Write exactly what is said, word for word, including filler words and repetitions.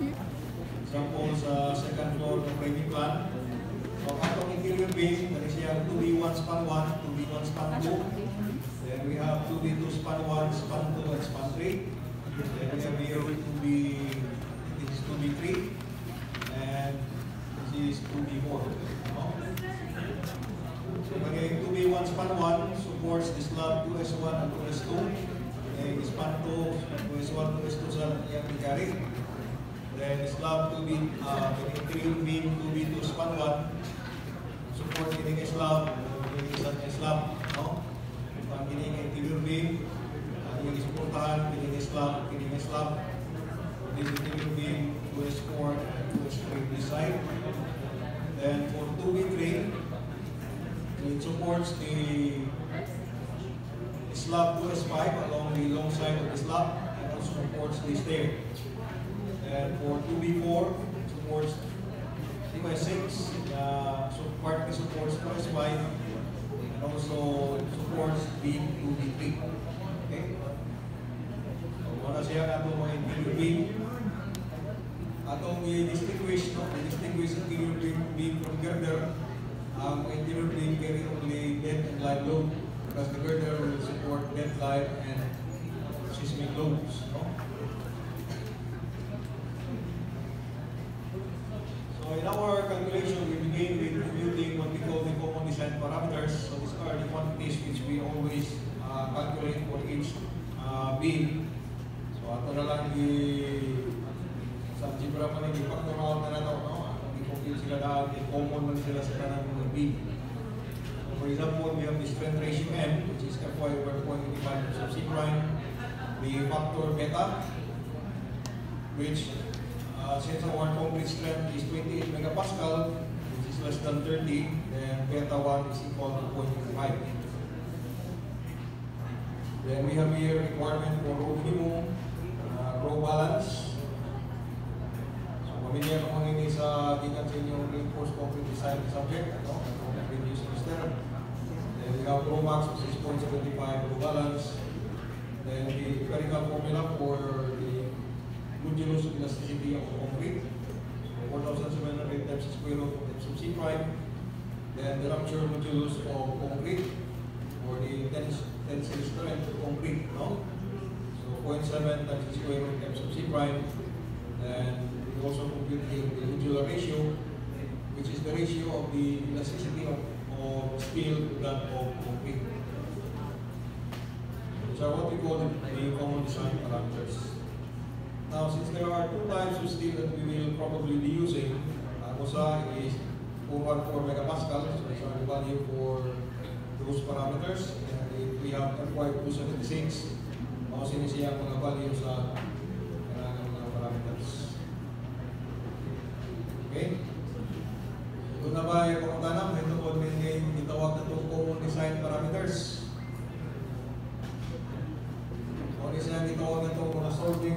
Example sa second floor ng framing plan. So, atong interior beam, that is siya two B one span one, two B one span two. Then we have two B two span one, span two, and span three. Then we have here two B, this is two B three. And this is two B four. No? So, again, two B one span one supports the slab two S one and two S two. And span two, two S one, two S two sa iyang carry. Then slab two B, uh, interior beam two B two span one. Support kining slab, kining isang slab, no? Ang kining interior beam, ang yung supportahan, kining slab, kining slab. This interior beam two S four and two S three this side. Then for two B three, it supports the slab two S five along the long side of the slab and also supports the stair. And for two B four, it supports two S six, uh, so partly supports two S five and also supports beam two B three. Okay? So, wala siya nato mga interior beam. Atong i-distinguish, no? I-distinguish interior beam, beam from girder. Ang um, interior beam carry only dead and live load because the girder will support dead, live, and seismic loads. No? So in our calculation, we begin with computing what we call the common design parameters. So these are the quantities which we always uh, calculate for each uh, beam. So ato na lang i-sa algebra pa rin, i-factor out na nato, no? I-compute sila na, i-common man sila sa kanang mga beam. So for example, we have the strength ratio M, which is F Y over zero point eight five sub C prime. The factor beta, which Uh, since our concrete strength is twenty-eight megapascal, which is less than thirty, then beta one is equal to zero point two five. Then we have here requirement for row minimum, uh, row balance. So, pamilya ko ngayon sa gikan sa inyong reinforced concrete design subject, no? Reduce semester. Then we have row max of six point seven five row balance. Then the empirical formula for the modulus of elasticity of concrete, four thousand seven hundred times square root of F sub C prime. Then the rupture modulus of concrete, or the tensile strength of concrete, no? So zero point seven times square root of F sub C prime. And we also compute the, the modular ratio, which is the ratio of the elasticity of, of steel to that of concrete. So what we call the common design parameters. Now, since there are two types of steel that we will probably be using, uh, Mosa is four hundred fourteen megapascal, so these are the value for those parameters. And if we have F Y two seventy-six, mausin siya mga value sa kailangan mga parameters. Okay? Doon na ba yung pangutana? Ito po yung itawag na itong common design parameter.